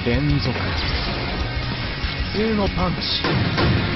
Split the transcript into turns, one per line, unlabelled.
連続。普通のパンチ。